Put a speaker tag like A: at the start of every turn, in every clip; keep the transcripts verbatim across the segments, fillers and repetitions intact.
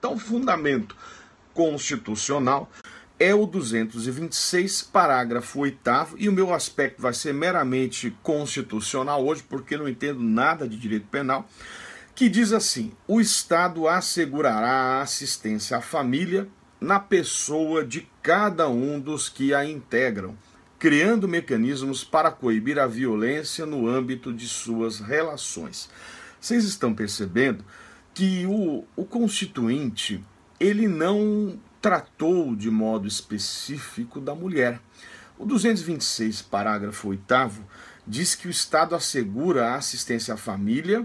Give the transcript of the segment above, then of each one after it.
A: Então, o fundamento constitucional é o duzentos e vinte e seis, parágrafo oitavo, e o meu aspecto vai ser meramente constitucional hoje, porque não entendo nada de direito penal, que diz assim: o Estado assegurará a assistência à família na pessoa de cada um dos que a integram, criando mecanismos para coibir a violência no âmbito de suas relações. Vocês estão percebendo que o, o Constituinte, ele não tratou de modo específico da mulher. O duzentos e vinte e seis, parágrafo oitavo, diz que o Estado assegura a assistência à família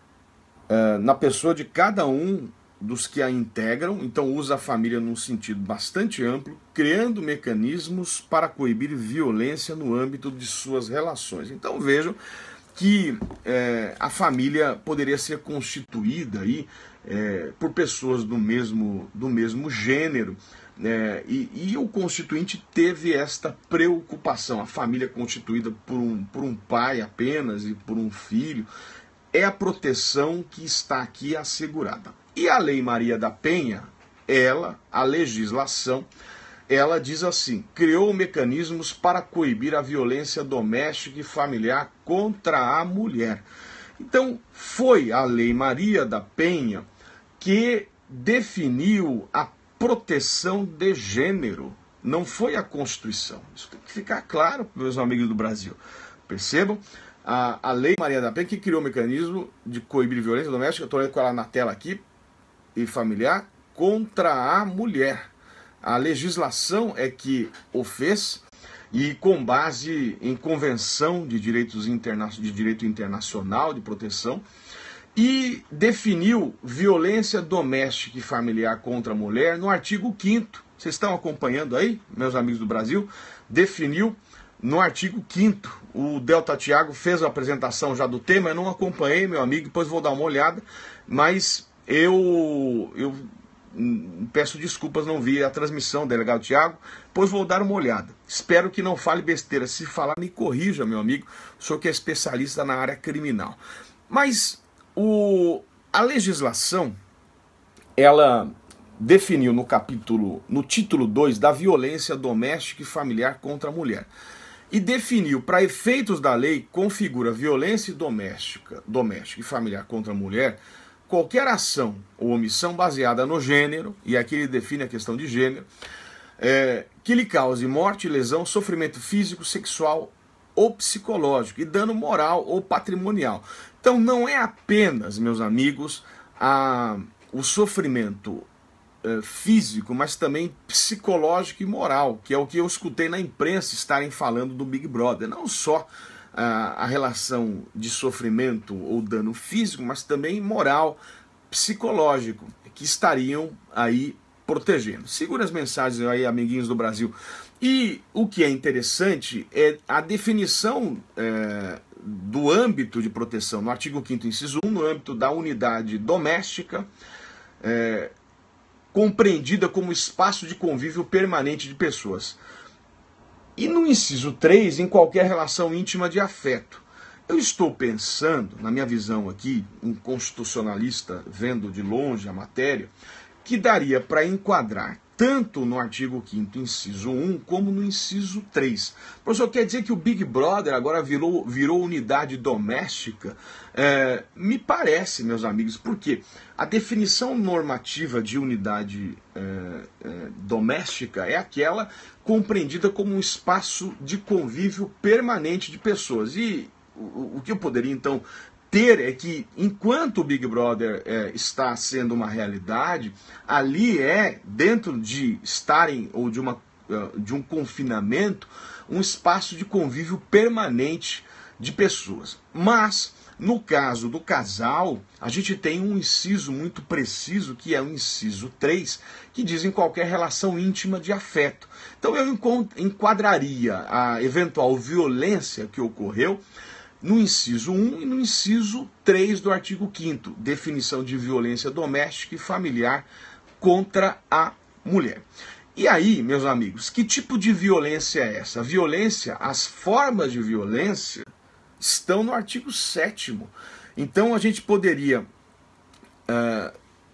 A: uh, na pessoa de cada um dos que a integram, então usa a família num sentido bastante amplo, criando mecanismos para coibir violência no âmbito de suas relações. Então vejam que é, a família poderia ser constituída aí, é, por pessoas do mesmo, do mesmo gênero, é, e, e o Constituinte teve esta preocupação. A família constituída por um, por um pai apenas e por um filho é a proteção que está aqui assegurada. E a Lei Maria da Penha, ela, a legislação, ela diz assim: criou mecanismos para coibir a violência doméstica e familiar contra a mulher. Então, foi a Lei Maria da Penha que definiu a proteção de gênero, não foi a Constituição. Isso tem que ficar claro para meus amigos do Brasil. Percebam? A, a Lei Maria da Penha que criou o mecanismo de coibir violência doméstica, estou lendo com ela na tela aqui, e familiar, contra a mulher. A legislação é que o fez, e com base em convenção de, direitos interna de direito internacional de proteção, e definiu violência doméstica e familiar contra a mulher no artigo quinto. Vocês estão acompanhando aí, meus amigos do Brasil? Definiu no artigo quinto. O Delta Thiago fez a apresentação já do tema, eu não acompanhei, meu amigo, depois vou dar uma olhada, mas eu... eu peço desculpas, não vi a transmissão, delegado Thiago, pois vou dar uma olhada. Espero que não fale besteira. Se falar, me corrija, meu amigo, o senhor que é especialista na área criminal. Mas o, a legislação, ela definiu no capítulo, no título dois, da violência doméstica e familiar contra a mulher. E definiu, para efeitos da lei, configura violência doméstica, doméstica e familiar contra a mulher qualquer ação ou omissão baseada no gênero, e aqui ele define a questão de gênero, é, que lhe cause morte, lesão, sofrimento físico, sexual ou psicológico, e dano moral ou patrimonial. Então não é apenas, meus amigos, a, o sofrimento é, físico, mas também psicológico e moral, que é o que eu escutei na imprensa estarem falando do Big Brother. Não só a relação de sofrimento ou dano físico, mas também moral, psicológico, que estariam aí protegendo. Segura as mensagens aí, amiguinhos do Brasil. E o que é interessante é a definição é, do âmbito de proteção, no artigo quinto, inciso um, no âmbito da unidade doméstica, é, compreendida como espaço de convívio permanente de pessoas. E no inciso três, em qualquer relação íntima de afeto. Eu estou pensando, na minha visão aqui, um constitucionalista vendo de longe a matéria, que daria para enquadrar tanto no artigo quinto, inciso um, como no inciso três. Professor, quer dizer que o Big Brother agora virou, virou unidade doméstica? É, me parece, meus amigos, porque a definição normativa de unidade é, é, doméstica é aquela compreendida como um espaço de convívio permanente de pessoas. E o, o que eu poderia, então, ter é que, enquanto o Big Brother é, está sendo uma realidade, ali é, dentro de estarem, ou de, uma, de um confinamento, um espaço de convívio permanente de pessoas. Mas, no caso do casal, a gente tem um inciso muito preciso, que é o inciso três, que diz em qualquer relação íntima de afeto. Então eu enquadraria a eventual violência que ocorreu no inciso um e no inciso três do artigo quinto, definição de violência doméstica e familiar contra a mulher. E aí, meus amigos, que tipo de violência é essa? A violência, as formas de violência estão no artigo sétimo. Então a gente poderia uh,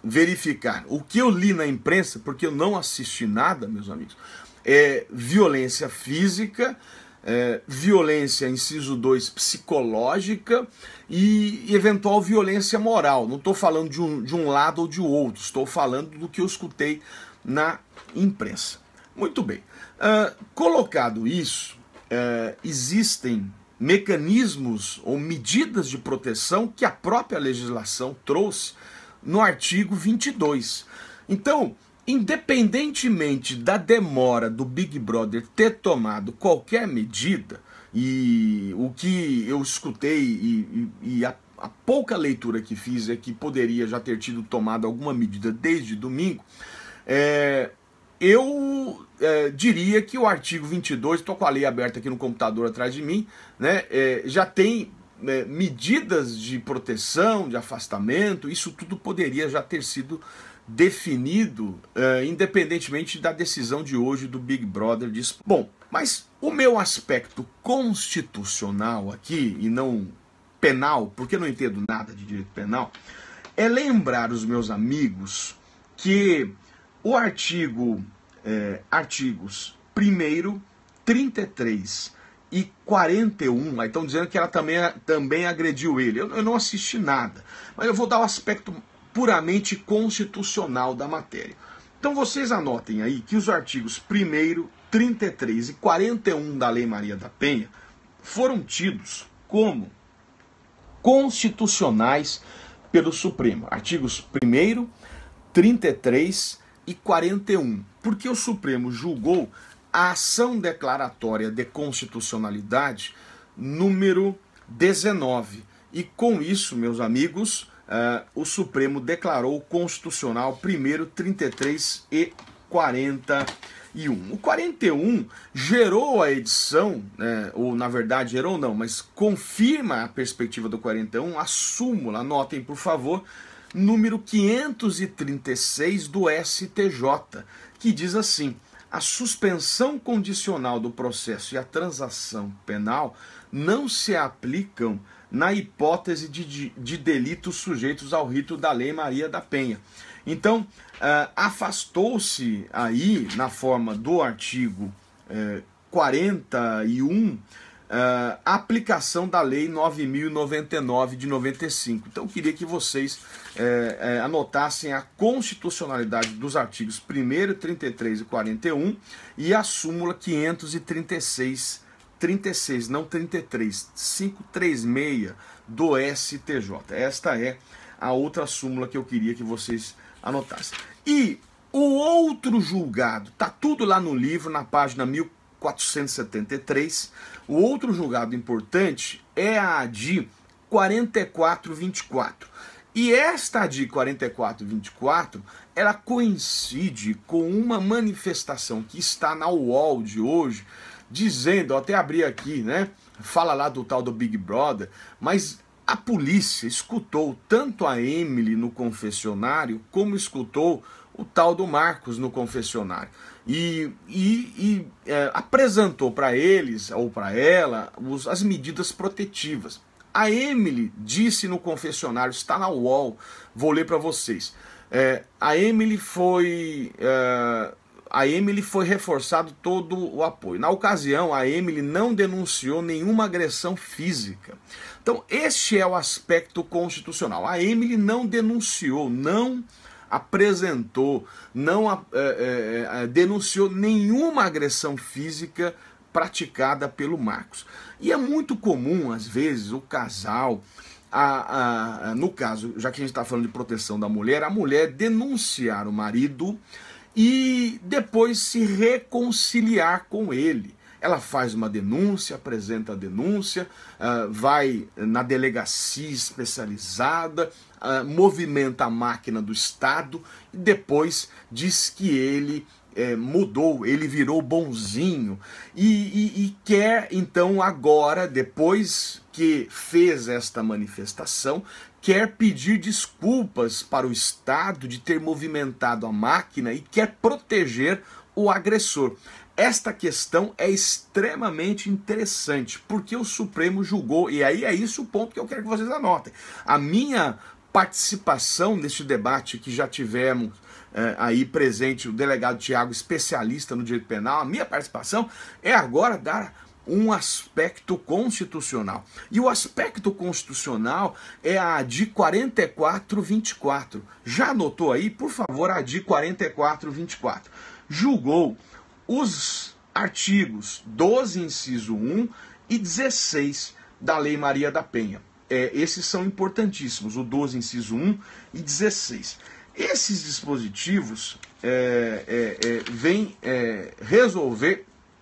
A: verificar. O que eu li na imprensa, porque eu não assisti nada, meus amigos, é violência física, é, violência, inciso dois, psicológica e eventual violência moral. Não estou falando de um, de um lado ou de outro, estou falando do que eu escutei na imprensa. Muito bem. Uh, colocado isso, uh, existem mecanismos ou medidas de proteção que a própria legislação trouxe no artigo vinte e dois. Então, independentemente da demora do Big Brother ter tomado qualquer medida, e o que eu escutei e, e, e a, a pouca leitura que fiz é que poderia já ter tido tomado alguma medida desde domingo, é, eu é, diria que o artigo vinte e dois, estou com a lei aberta aqui no computador atrás de mim, né, é, já tem é, medidas de proteção, de afastamento, isso tudo poderia já ter sido definido, é, independentemente da decisão de hoje do Big Brother. Diz... Bom, mas o meu aspecto constitucional aqui, e não penal, porque eu não entendo nada de direito penal, é lembrar os meus amigos que o artigo, é, artigos primeiro, trinta e três e quarenta e um, estão dizendo que ela também, também agrediu ele. Eu, eu não assisti nada, mas eu vou dar o aspecto puramente constitucional da matéria. Então vocês anotem aí que os artigos primeiro, trinta e três e quarenta e um da Lei Maria da Penha foram tidos como constitucionais pelo Supremo. Artigos primeiro, trinta e três e quarenta e um. Porque o Supremo julgou a ação declaratória de constitucionalidade número dezenove. E com isso, meus amigos, uh, o Supremo declarou constitucional primeiro, trinta e três e quarenta e um. O quarenta e um gerou a edição, né, ou na verdade gerou não, mas confirma a perspectiva do quarenta e um, a súmula, anotem por favor, número quinhentos e trinta e seis do S T J, que diz assim: a suspensão condicional do processo e a transação penal não se aplicam na hipótese de, de, de delitos sujeitos ao rito da Lei Maria da Penha. Então, uh, afastou-se aí, na forma do artigo uh, quarenta e um, Uh, a aplicação da Lei nove mil e noventa e nove de noventa e cinco. Então eu queria que vocês eh, eh, anotassem a constitucionalidade dos artigos primeiro, trinta e três e quarenta e um e a súmula quinhentos e trinta e seis, trinta e seis, não trinta e três, quinhentos e trinta e seis do S T J. Esta é a outra súmula que eu queria que vocês anotassem. E o outro julgado, tá tudo lá no livro, na página mil quatrocentos e setenta e três. O outro julgado importante é a A D I quarenta e quatro vinte e quatro. E esta A D I quarenta e quatro vinte e quatro, ela coincide com uma manifestação que está na U O L de hoje, dizendo, eu até abri aqui, né? Fala lá do tal do Big Brother, mas a polícia escutou tanto a Emily no confessionário, como escutou o tal do Marcos no confessionário. E, e, e é, apresentou para eles, ou para ela, os, as medidas protetivas. A Emily disse no confessionário, está na U O L, vou ler para vocês. É, a Emily foi... É, a Emily foi reforçado todo o apoio. Na ocasião, a Emily não denunciou nenhuma agressão física. Então, este é o aspecto constitucional. A Emily não denunciou, não apresentou, não é, é, é, denunciou nenhuma agressão física praticada pelo Marcos. E é muito comum, às vezes, o casal, a, a, no caso, já que a gente está falando de proteção da mulher, a mulher denunciar o marido e depois se reconciliar com ele. Ela faz uma denúncia, apresenta a denúncia, uh, vai na delegacia especializada, uh, movimenta a máquina do Estado e depois diz que ele eh, mudou, ele virou bonzinho e, e, e quer então agora, depois que fez esta manifestação, quer pedir desculpas para o Estado de ter movimentado a máquina e quer proteger o agressor. Esta questão é extremamente interessante, porque o Supremo julgou, e aí é isso o ponto que eu quero que vocês anotem. A minha participação neste debate que já tivemos é, aí presente o delegado Tiago, especialista no direito penal. A minha participação é agora dar um aspecto constitucional. E o aspecto constitucional é a A D I quarenta e quatro vinte e quatro. Já anotou aí? Por favor, a A D I quarenta e quatro vinte e quatro. Julgou os artigos doze, inciso um e dezesseis da Lei Maria da Penha. É, esses são importantíssimos, o doze, inciso um e dezesseis. Esses dispositivos é, é, é, vêm é, resolver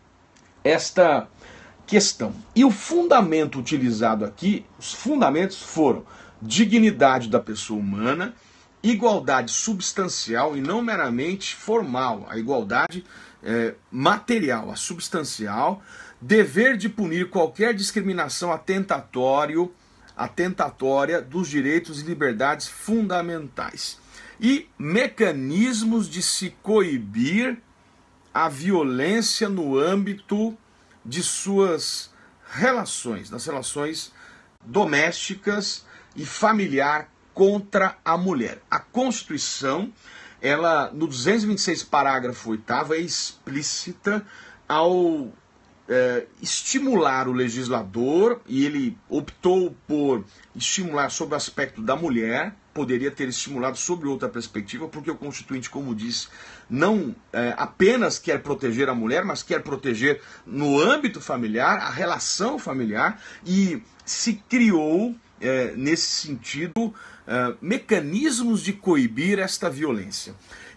A: esta questão. E o fundamento utilizado aqui, os fundamentos foram dignidade da pessoa humana, igualdade substancial e não meramente formal, a igualdade é, material, a substancial, dever de punir qualquer discriminação atentatório, atentatória dos direitos e liberdades fundamentais e mecanismos de se coibir a violência no âmbito de suas relações, das relações domésticas e familiar contra a mulher. A Constituição, ela no duzentos e vinte e seis, parágrafo oitavo, é explícita ao é, estimular o legislador, e ele optou por estimular sobre o aspecto da mulher, poderia ter estimulado sobre outra perspectiva, porque o Constituinte, como disse, não é, apenas quer proteger a mulher, mas quer proteger no âmbito familiar, a relação familiar, e se criou, é, nesse sentido, é, mecanismos de coibir esta violência.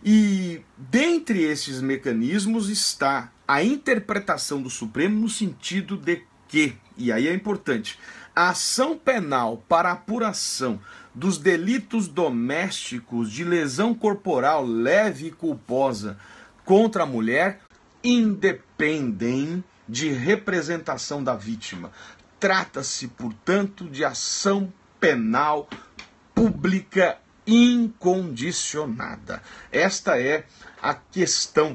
A: E dentre esses mecanismos está a interpretação do Supremo no sentido de que, e aí é importante, a ação penal para apuração dos delitos domésticos de lesão corporal leve e culposa contra a mulher independem de representação da vítima. Trata-se, portanto, de ação penal pública incondicionada. Esta é a questão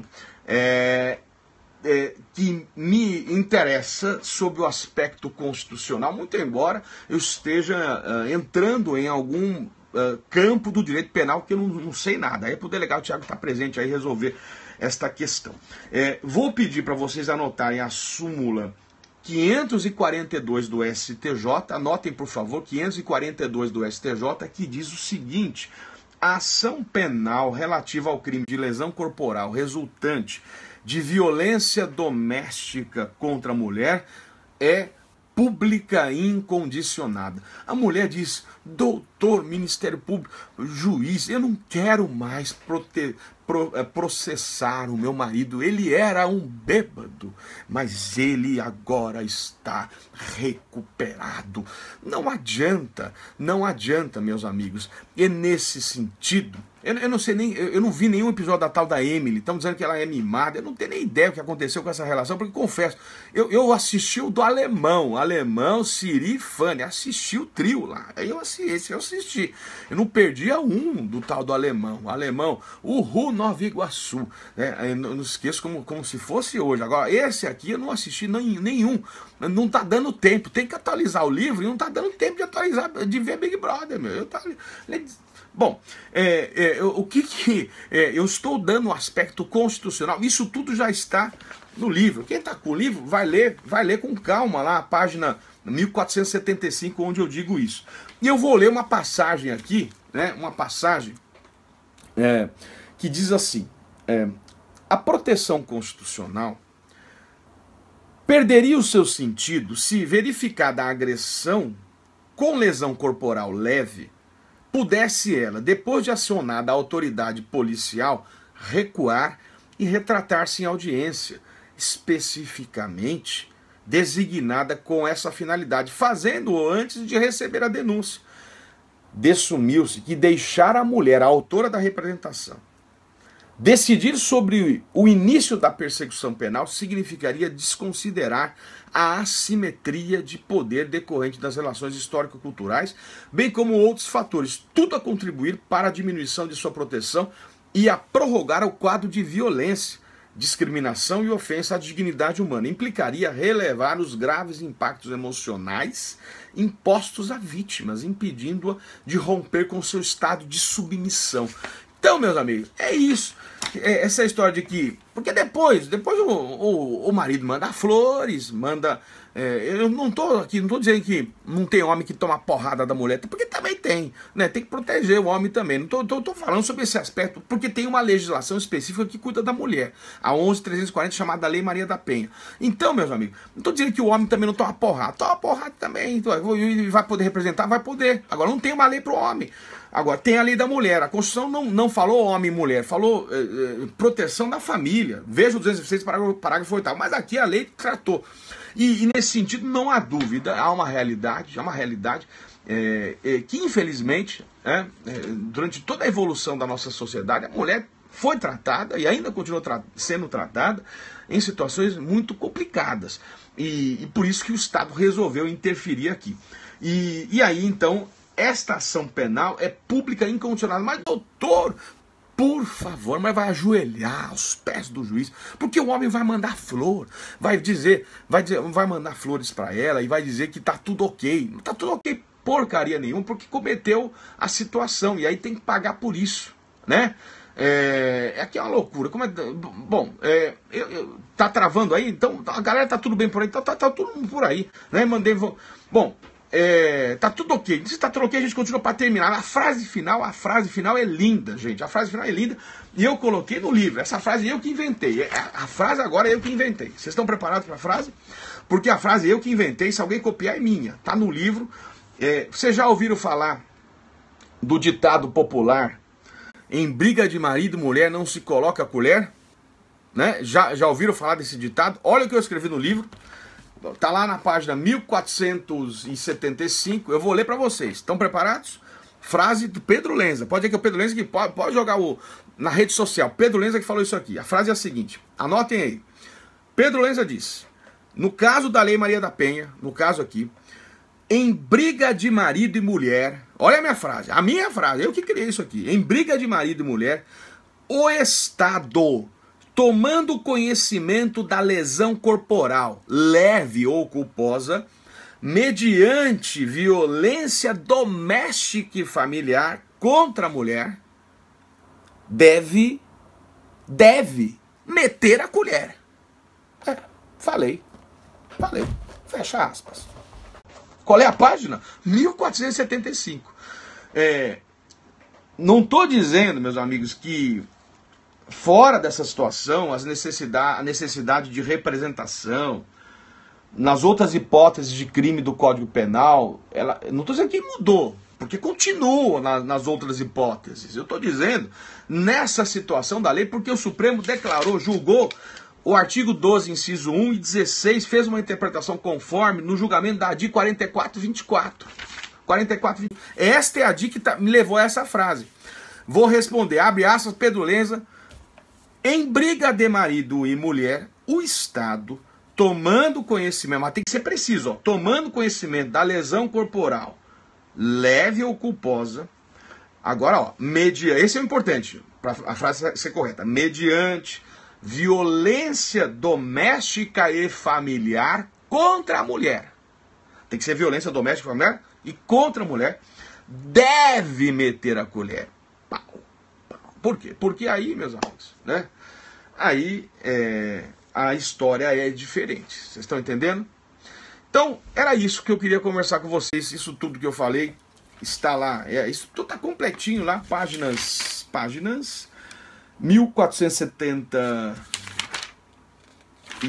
A: é, é, que me interessa sob o aspecto constitucional, muito embora eu esteja uh, entrando em algum uh, campo do direito penal que eu não, não sei nada. Aí é para o delegado Tiago estar presente aí resolver esta questão. É, vou pedir para vocês anotarem a súmula quinhentos e quarenta e dois do S T J, anotem por favor, quinhentos e quarenta e dois do S T J, que diz o seguinte: a ação penal relativa ao crime de lesão corporal resultante de violência doméstica contra a mulher é pública e incondicionada. A mulher diz: doutor, Ministério Público, juiz, eu não quero mais prote- pro- processar o meu marido. Ele era um bêbado, mas ele agora está recuperado. Não adianta, não adianta, meus amigos. E nesse sentido, eu, eu não sei nem, eu, eu não vi nenhum episódio da tal da Emily. Estão dizendo que ela é mimada. Eu não tenho nem ideia do que aconteceu com essa relação, porque confesso, eu, eu assisti o do Alemão, Alemão, Siri e Fanny, assisti o trio lá. Aí eu assisti, esse eu assisti. Eu não perdia um do tal do Alemão. O Alemão, Uhul, Nova Iguaçu. Né? Eu não, não esqueço como, como se fosse hoje. Agora, esse aqui eu não assisti nem, nenhum. Não tá dando tempo. Tem que atualizar o livro e não tá dando tempo de atualizar, de ver Big Brother, meu. Eu tá... Bom, é, é, o que que... É, eu estou dando um aspecto constitucional. Isso tudo já está no livro. Quem está com o livro vai ler, vai ler com calma lá, a página mil quatrocentos e setenta e cinco, onde eu digo isso. E eu vou ler uma passagem aqui, né, uma passagem é, que diz assim: é, a proteção constitucional perderia o seu sentido se verificada a agressão com lesão corporal leve, pudesse ela, depois de acionada a autoridade policial, recuar e retratar-se em audiência, especificamente designada com essa finalidade, fazendo-o antes de receber a denúncia. Dessumiu-se que deixar a mulher, a autora da representação, decidir sobre o início da persecução penal significaria desconsiderar a assimetria de poder decorrente das relações histórico-culturais, bem como outros fatores, tudo a contribuir para a diminuição de sua proteção e a prorrogar o quadro de violência discriminação e ofensa à dignidade humana. Implicaria relevar os graves impactos emocionais impostos a vítimas, impedindo-a de romper com seu estado de submissão. Então, meus amigos, é isso. É essa história de que... Porque depois, depois o, o, o marido manda flores, manda... É, eu não tô aqui, não tô dizendo que não tem homem que toma porrada da mulher, porque também tem, né? Tem que proteger o homem também. Não tô, tô, tô falando sobre esse aspecto, porque tem uma legislação específica que cuida da mulher, a onze mil trezentos e quarenta, chamada Lei Maria da Penha. Então, meus amigos, não tô dizendo que o homem também não toma porrada, toma porrada também, e vai poder representar, vai poder. Agora, não tem uma lei pro homem. Agora, tem a lei da mulher. A Constituição não, não falou homem e mulher, falou eh, eh, proteção da família. Veja o duzentos e seis, parágrafo, parágrafo oitavo. Mas aqui a lei tratou. E, e nesse sentido, não há dúvida, há uma realidade, há uma realidade é, é, que, infelizmente, é, é, durante toda a evolução da nossa sociedade, a mulher foi tratada e ainda continua tra sendo tratada em situações muito complicadas. E, e por isso que o Estado resolveu interferir aqui. E, e aí, então, esta ação penal é pública e incondicionada. Mas, doutor... Por favor, mas vai ajoelhar aos pés do juiz, porque o homem vai mandar flor, vai dizer, vai dizer, vai mandar flores para ela e vai dizer que tá tudo ok. Não tá tudo ok porcaria nenhuma, porque cometeu a situação e aí tem que pagar por isso, né? É, é que é uma loucura. Como é, bom, é, eu, eu, tá travando aí, então a galera tá tudo bem por aí, tá, tá, tá tudo por aí, né? Mandei, bom. É, tá tudo ok. Se tá tudo ok, a gente continua para terminar. A frase final, a frase final é linda, gente. A frase final é linda e eu coloquei no livro. Essa frase eu que inventei. A frase agora é eu que inventei. Vocês estão preparados para a frase? Porque a frase eu que inventei, se alguém copiar é minha. Tá no livro. É, vocês já ouviram falar do ditado popular: em briga de marido e mulher não se coloca a colher? Né? Já, já ouviram falar desse ditado? Olha o que eu escrevi no livro. Tá lá na página mil quatrocentos e setenta e cinco, eu vou ler para vocês. Estão preparados? Frase do Pedro Lenza. Pode dizer que é o Pedro Lenza que pode, pode jogar o, na rede social. Pedro Lenza que falou isso aqui. A frase é a seguinte, anotem aí. Pedro Lenza diz: no caso da Lei Maria da Penha, no caso aqui, em briga de marido e mulher, olha a minha frase, a minha frase, eu que criei isso aqui. Em briga de marido e mulher, o Estado, tomando conhecimento da lesão corporal, leve ou culposa, mediante violência doméstica e familiar contra a mulher, deve, deve meter a colher. É, falei, falei, fecha aspas. Qual é a página? mil quatrocentos e setenta e cinco. É, não estou dizendo, meus amigos, que fora dessa situação, as necessidade, a necessidade de representação, nas outras hipóteses de crime do Código Penal, ela, não estou dizendo que mudou, porque continua na, nas outras hipóteses. Eu estou dizendo nessa situação da lei, porque o Supremo declarou, julgou o artigo doze, inciso um e dezesseis, fez uma interpretação conforme no julgamento da A D I quarenta e quatro, vinte e quatro. quarenta e quatro, vinte e quatro. Esta é a D I que tá, me levou a essa frase. Vou responder, abre aspas, Pedro Lenza. Em briga de marido e mulher, o Estado, tomando conhecimento, mas tem que ser preciso, ó, tomando conhecimento da lesão corporal, leve ou culposa, agora, ó, media, esse é o importante, para a frase ser correta, mediante violência doméstica e familiar contra a mulher, tem que ser violência doméstica e familiar e contra a mulher, deve meter a colher. Por quê? Porque aí, meus amigos, né? Aí é, a história é diferente. Vocês estão entendendo? Então, era isso que eu queria conversar com vocês. Isso tudo que eu falei está lá. É, isso tudo está completinho lá. Páginas, páginas mil quatrocentos e setenta e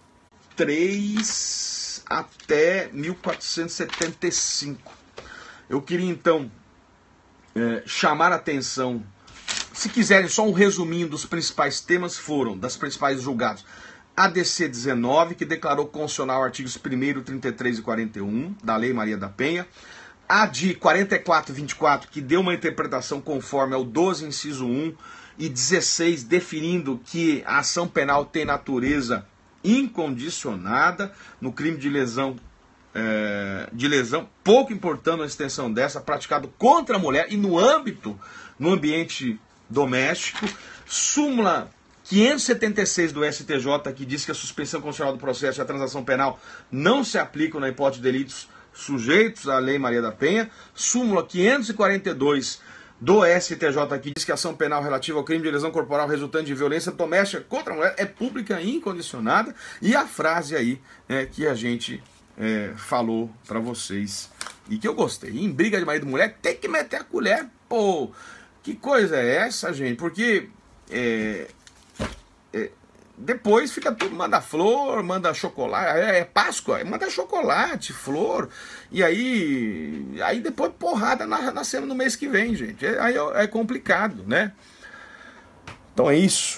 A: três até mil quatrocentos e setenta e cinco. Eu queria, então, é, chamar a atenção. Se quiserem, só um resuminho dos principais temas foram, das principais julgados. A D C dezenove, que declarou constitucional artigos primeiro, trinta e três e quarenta e um da Lei Maria da Penha. A D I quarenta e quatro, vinte e quatro, que deu uma interpretação conforme ao doze, inciso um, e dezesseis, definindo que a ação penal tem natureza incondicionada no crime de lesão, é, de lesão, pouco importando a extensão dessa, praticado contra a mulher e no âmbito, no ambiente doméstico. Súmula quinhentos e setenta e seis do S T J, que diz que a suspensão constitucional do processo e a transação penal não se aplicam na hipótese de delitos sujeitos à Lei Maria da Penha. Súmula quinhentos e quarenta e dois do S T J, que diz que a ação penal relativa ao crime de lesão corporal resultante de violência doméstica contra a mulher é pública e incondicionada. E a frase aí é, que a gente é, falou para vocês e que eu gostei: em briga de marido e mulher tem que meter a colher. Pô, que coisa é essa, gente? Porque é, é, depois fica tudo, manda flor, manda chocolate, é, é Páscoa, manda chocolate, flor, e aí, aí depois porrada na, na cena no mês que vem, gente. Aí é, é complicado, né? Então é isso.